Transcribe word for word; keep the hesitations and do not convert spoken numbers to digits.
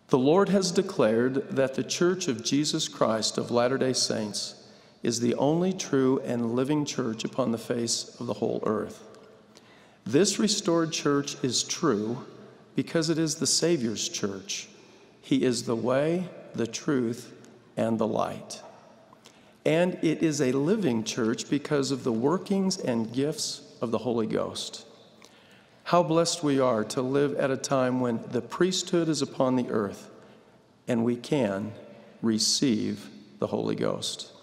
The Lord has declared that the Church of Jesus Christ of Latter-day Saints is the only true and living church upon the face of the whole earth. This restored church is true because it is the Savior's church. He is the way, the truth, and the light. And it is a living church because of the workings and gifts of the Holy Ghost. How blessed we are to live at a time when the priesthood is upon the earth and we can receive the Holy Ghost.